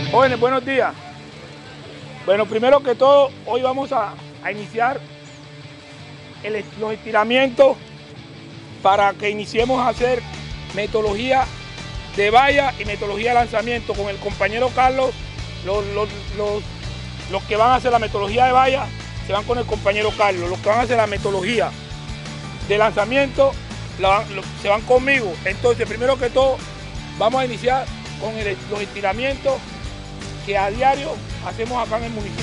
Jóvenes, buenos días. Bueno, primero que todo, hoy vamos a iniciar los estiramientos para que iniciemos a hacer metodología de valla y metodología de lanzamiento con el compañero Carlos. Los que van a hacer la metodología de valla se van con el compañero Carlos. Los que van a hacer la metodología de lanzamiento se van conmigo. Entonces, primero que todo, vamos a iniciar con los estiramientos que a diario hacemos acá en el municipio.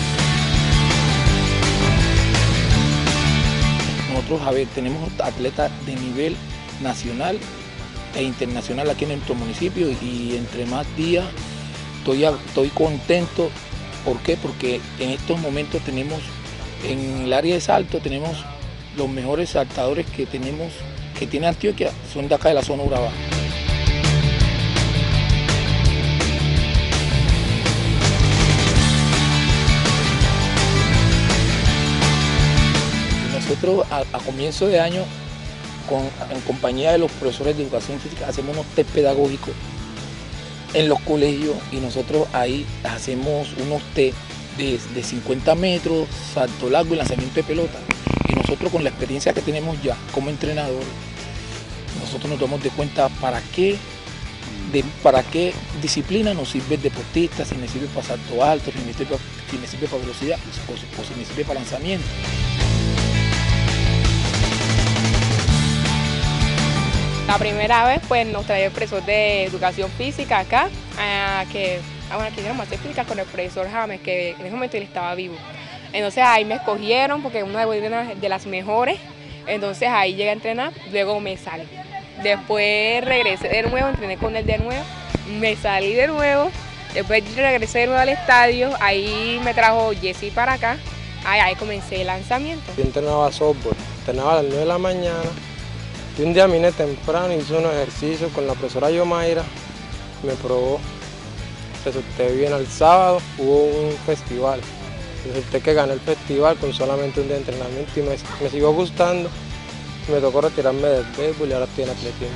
Nosotros, tenemos atletas de nivel nacional e internacional aquí en nuestro municipio y entre más días estoy contento. ¿Por qué? Porque en estos momentos tenemos, en el área de salto, tenemos los mejores saltadores que tiene Antioquia, son de acá de la zona Urabá. Nosotros a comienzo de año, en compañía de los profesores de educación física, hacemos unos test pedagógicos en los colegios y nosotros ahí hacemos unos test de 50 metros, salto largo y lanzamiento de pelota. Y nosotros, con la experiencia que tenemos ya como entrenadores, nosotros nos damos de cuenta para qué disciplina nos sirve el deportista, si me sirve para salto alto, si me sirve para velocidad o si me sirve para lanzamiento. La primera vez pues nos traía el profesor de educación física acá, que quisiéramos hacer física con el profesor James, que en ese momento él estaba vivo. Entonces ahí me escogieron porque una de las mejores, entonces ahí llegué a entrenar, luego me salí. Después regresé de nuevo, entrené con él de nuevo, me salí de nuevo, después regresé de nuevo al estadio, ahí me trajo Jessy para acá, ahí comencé el lanzamiento. Yo entrenaba softball, entrenaba a las 9 de la mañana. Y un día vine temprano, hice unos ejercicios con la profesora Yomaira, me probó, resulté bien. El sábado hubo un festival, resulté que gané el festival con solamente un día de entrenamiento y me siguió gustando, me tocó retirarme del béisbol y ahora estoy en atletismo.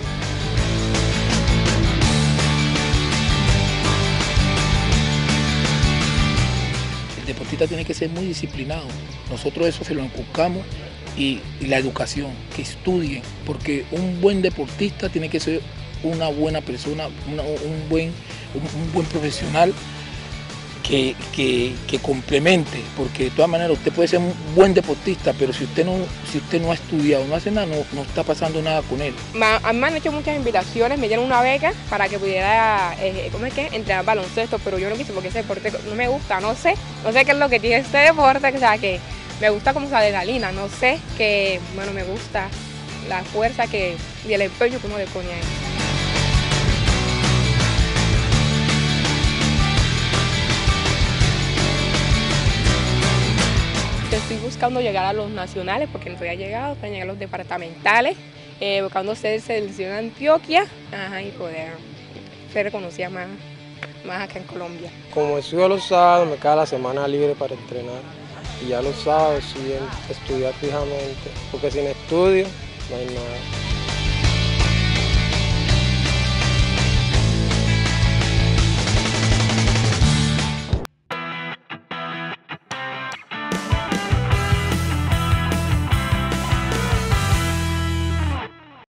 El deportista tiene que ser muy disciplinado, nosotros eso se lo inculcamos. Y la educación, que estudien, porque un buen deportista tiene que ser una buena persona, un buen profesional que complemente, porque de todas maneras usted puede ser un buen deportista, pero si usted no ha estudiado, no hace nada, no está pasando nada con él. A mí me han hecho muchas invitaciones, me dieron una beca para que pudiera entrenar baloncesto, pero yo no quise porque ese deporte no me gusta, no sé qué es lo que tiene este deporte, o sea que me gusta como esa adrenalina, no sé, que bueno, me gusta la fuerza y el empeño que uno le pone ahí. Estoy buscando llegar a los nacionales porque no había llegado, para llegar a los departamentales, buscando ser selección de Antioquia y poder ser reconocida más acá en Colombia. Como estudio los sábados, me queda la semana libre para entrenar. Y ya los sábados sí estudiar fijamente, porque sin estudio no hay nada.